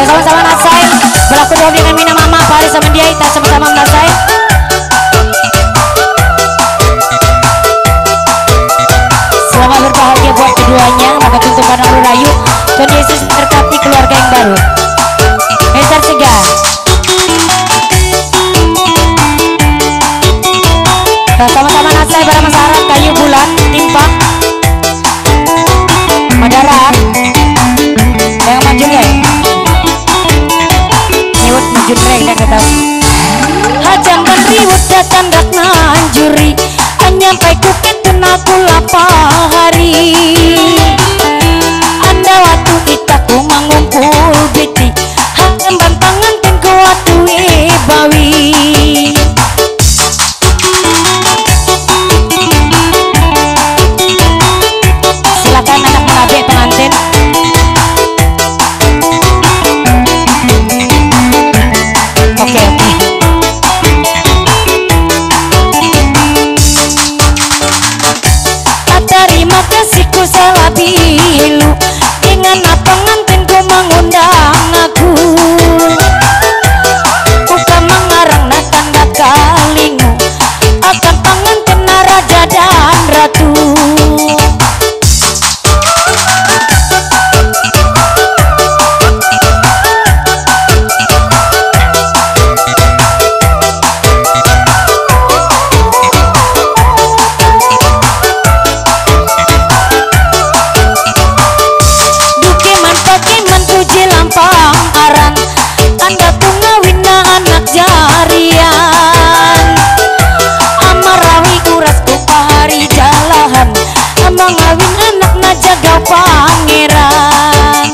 Ya sama-sama Nasai. Berlaku dua dengan Mina Mama, Pak sama dia kita sama-sama Nasai. Selamat berbahagia buat keduanya. Maka tuntukan Alur Rayu. Tuhan Yesus memberkati keluarga yang baru. Mister Segar. Sama-sama Nasai bareng Mas Arab, Kayu Bulan, Timpang, Madara. Yang maju ya? Nyewut maju rek nek tahu. Hajang riwut datang dak nanjuri. Anyampai kuketun aku lapar hari. Anda waktu kita ku mengumpul biti. Hang bantangan ten ku waktu bawi. Silakan anak mengabe pengantin. Oke. Terima kasihku salah bilu dengan pengantinku mengundang aku. Bukan mengarang tanda kalingu akan pengantin raja dan ratu. Mengawin anaknya jaga pangeran.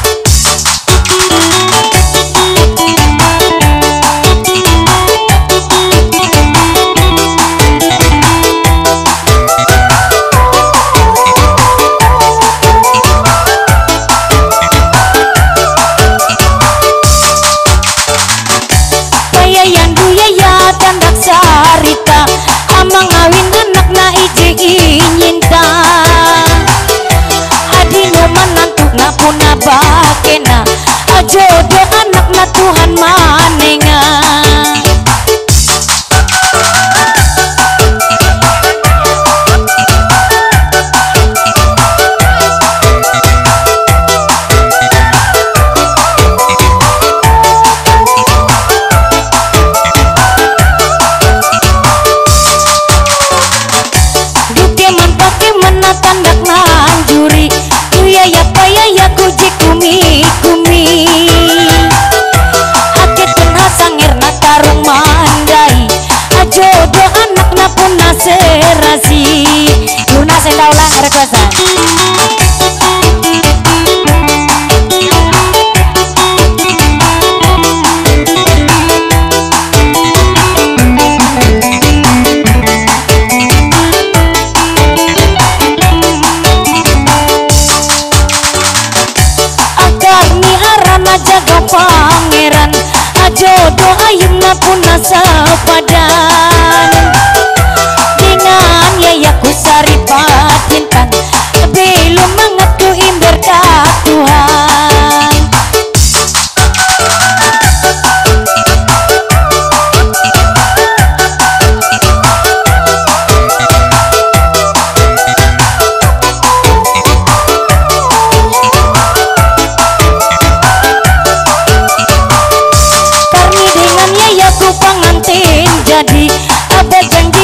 Bayayan duyaya tandak sarita. Mengawin anaknya iji nyinta. Adino menantu napuna bakena. Jodoh anaknya Tuhan manenga. Tandak nanjuri Uyaya payaya kuji kumi-kumi. Haketun hasangir na tarung mandai. Jodoh anakna pun naserasi. Luna sendaulah requestan. Jaga pangeran. Jodoh ayuna pun sepadan. Dengan yayaku sari patintan. Belum mengaku berkat Tuhan. Pengantin jadi ada janji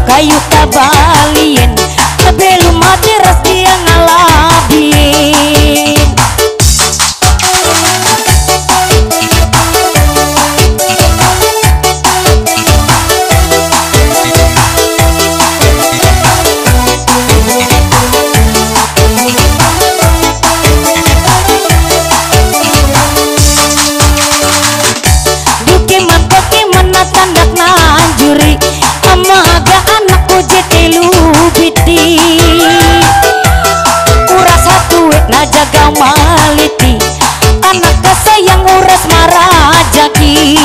kayu tabalien belum mati ras dia ngalabien. Tandak nanjuri amaga anakku jetelu biti uras satu na jaga maliti anak kasayang uras marajaki.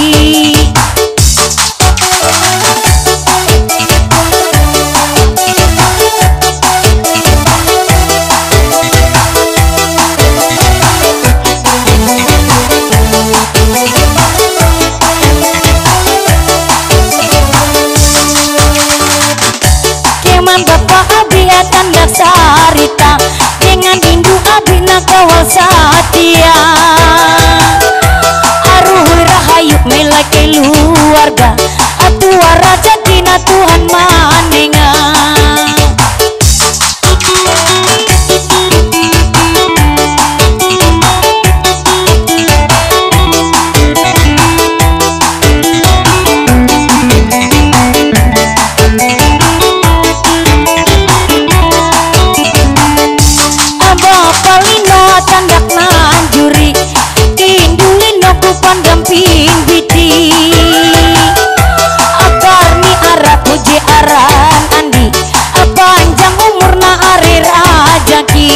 Bapak abi tandak sarita dengan indu abi nakawal satia aruh rahayu melai keluarga atua raja tina Tuhan manenga. Tandak nanjuri indulino ku pandamping biti akarni arah puji aran andi panjang umurna are rajaki.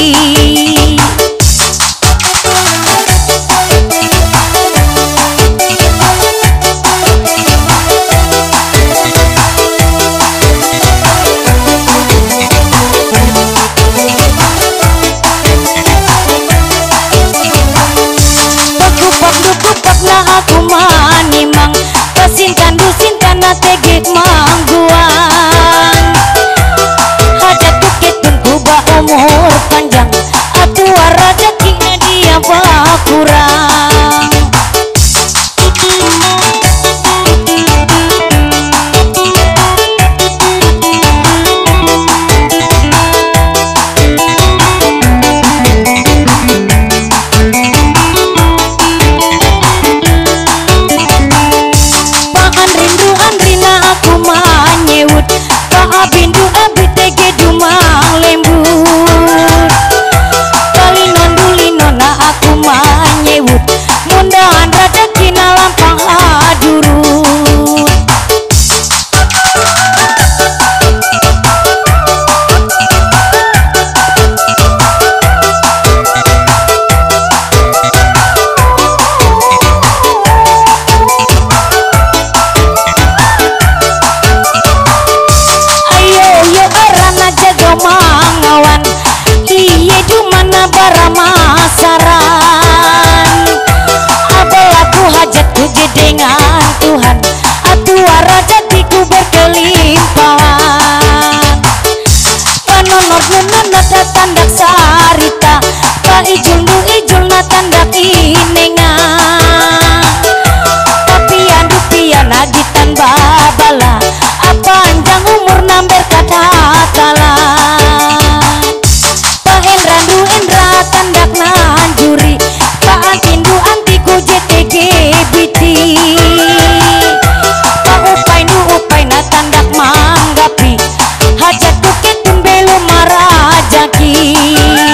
Aku manimang pasintan dusintan na tegek mangguang hajat tukitun kuba umur panjang atua rajakinya dia bakurang. Abindu abi tege dumang lembut kali nondulino na aku manyewut mundahan rajaki na lampang hadurut. Mangawan iye dumana baramasaran abalaku hajatku jedengan Tuhan atua rajatiku berkelimpahan panonor nunana tandak sarita pa ijulnu ijulna tandak inenga tapi andu pian agitan babala panjang umur namber kata tandak nanjuri paan indu antiku JTG biti pa upay na tandak manggapi hajat tuketun belum marajaki.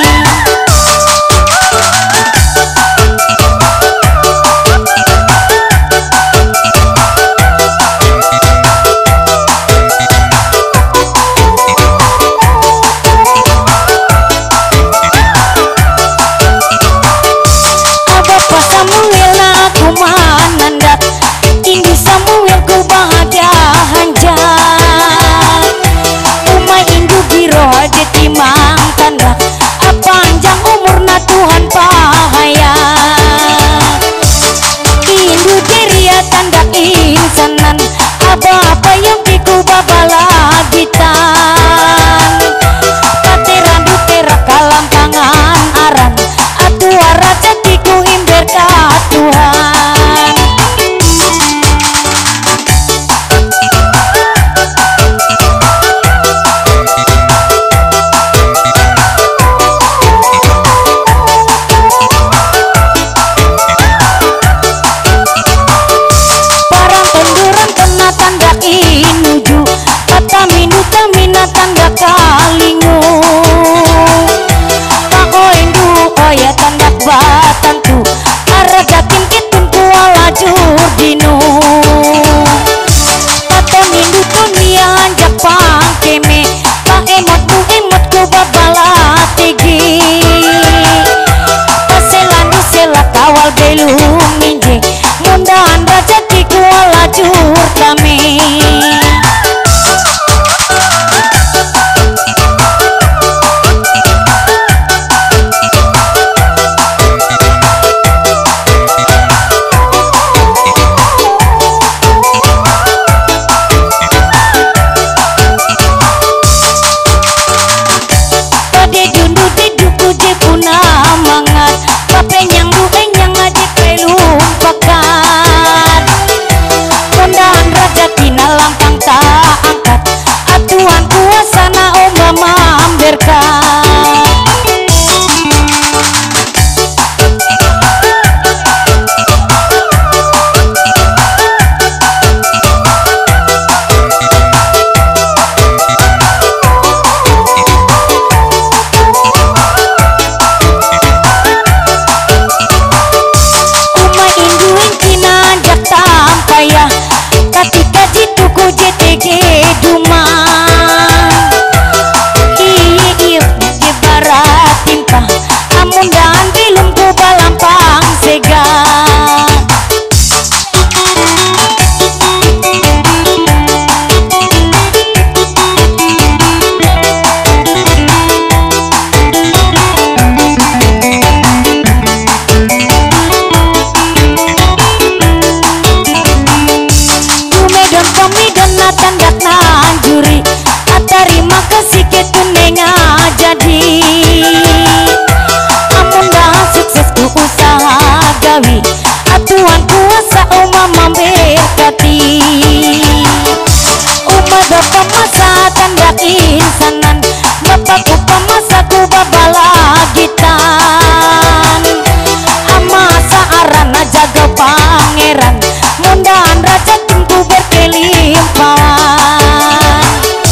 babalagitan ama saarana jaga pangeran mundahan raja tunggu berkelimpahan.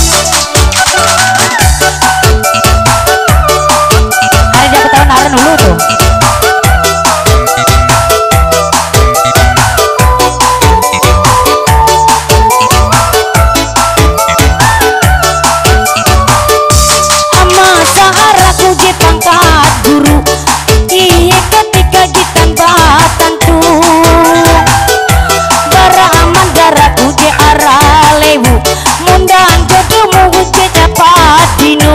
Hari jaga tahun aran dulu tuh. Guru iya ketika gitan batantu bara aman daraku je arah lewu mundahan jodohmu je dapat dino.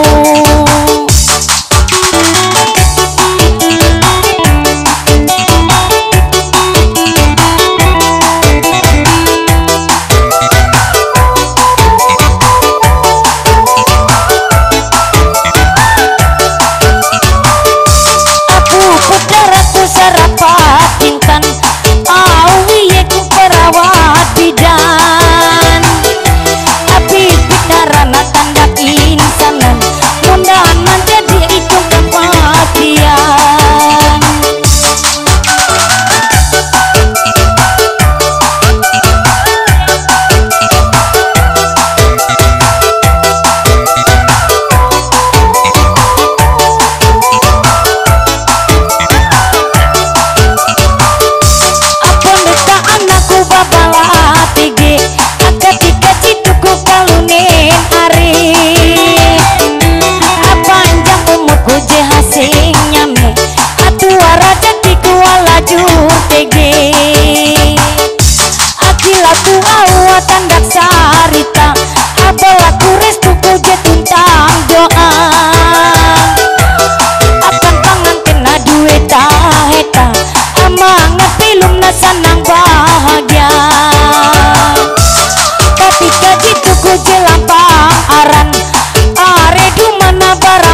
Sarapatinkan awiye ku perawat bidan tapi pidarana tanda insanan mundahan menjadi itu kematian. Ketika cituku kalunin hari panjang umurku je hasing nyame atua rajakiku walajur tege akilaku awat tandak sarita abalaku restuku je tuntang doa akan panganten aduwe taheta amangat pilum nasanang bahagia. Ketika jituku jelampang aran are dumana bara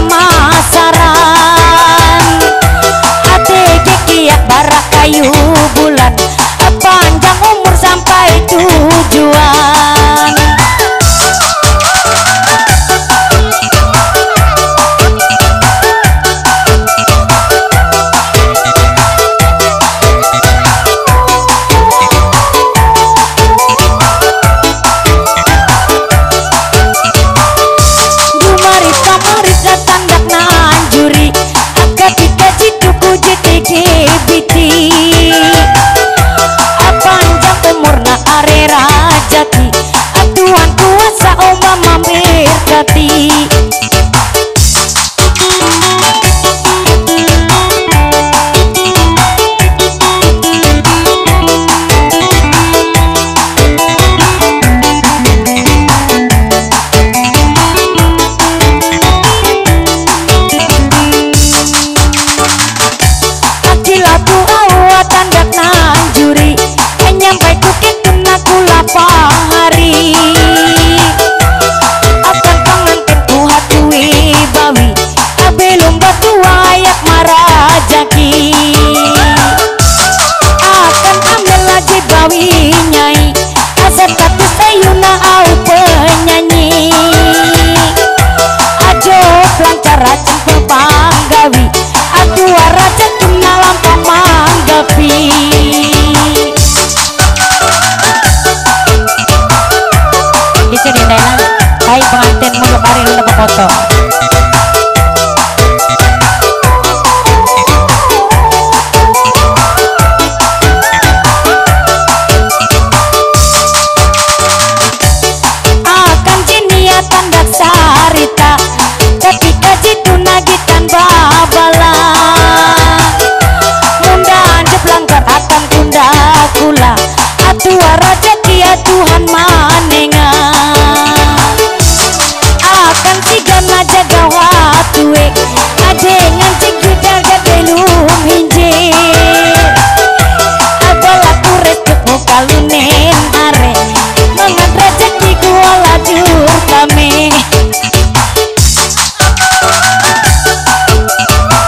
masaran ate kiak bara kayu bulan panjang umur sampai tujuan. Ketika jituku JTKBT panjang umurna are rajaki Tuhan kuasa oma mampir kati. Tandak nanjuri nyampai kukit kena kula pahari akan panganten ku hatui bawi abelum batu ayak marajaki akan ambil lagi bawi nyai asal katus ayuna au penyanyi ajo pelancar racun pepanggawi atua raja kena lampang manggapi. Bisa dindainan hai pengantin mundur hari lu dapat foto. Akan jinia tandak sarita ketika jitu nagitan babala mundahan jeblangkar akan tunda kula atua raja kia Tuhan manenga akan sigana jaga watue adengan cikidar belum hinjir abalaku restukmu kalunen are mangat rezeki gua lajur kami.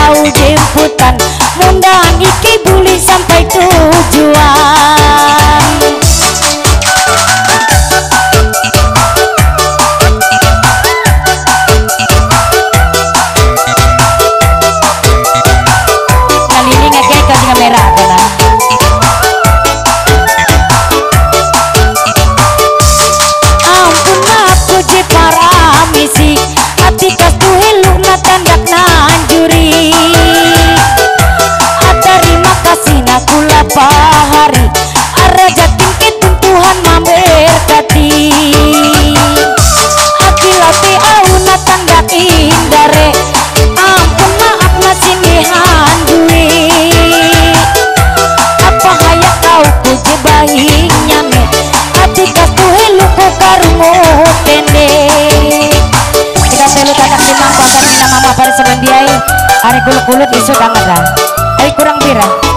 tahu jemputan mundang iki buli sampai tujuan. Kali ini ngekek ke kamera kena. Ampun aku je para misi hati kastu heluk na tandak nanjuri. Terima kasih na kula pahari ara jatin ketun Tuhan memberkati. Akilate au na tandak indare ampun maaf na sinihan duit. Apa haya kau ku je baing nyame hati kastu heluk ku karungu tende. Kita telu tadak simang bakar mina mama pada sebendiai hari kulut-kulut isu kangeran. Ay kurang pira